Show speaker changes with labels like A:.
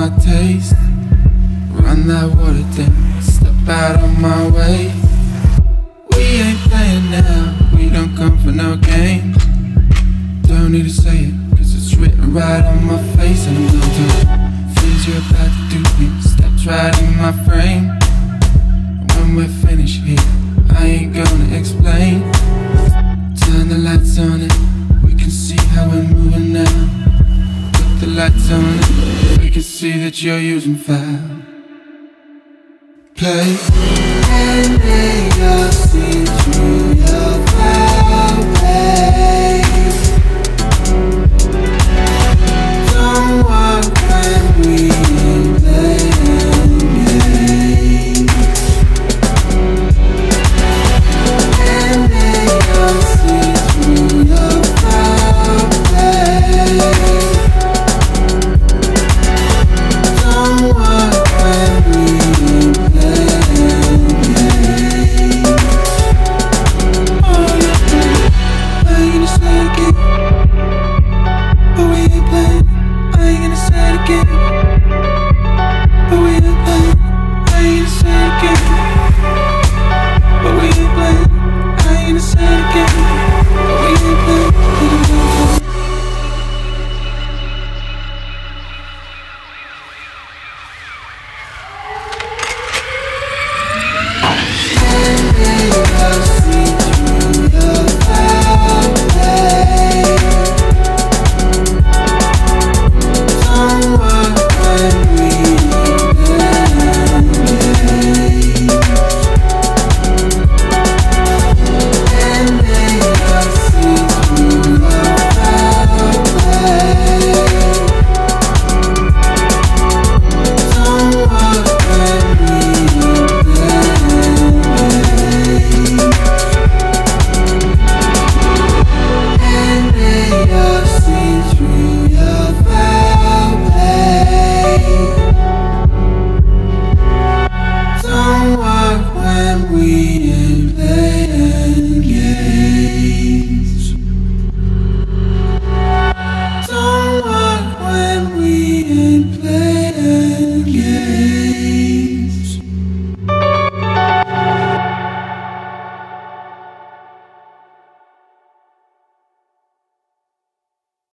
A: my taste. Run that water down, step out of my way. We ain't playing now, we don't come for no games. Don't need to say it, cause it's written right on my face. And I'm going to things you're about to do me, steps right in my frame. And when we're finished here, I ain't gonna explain. Turn the lights on it, we can see how we're moving now. Put the lights on it, we can see that you're using fire. Play.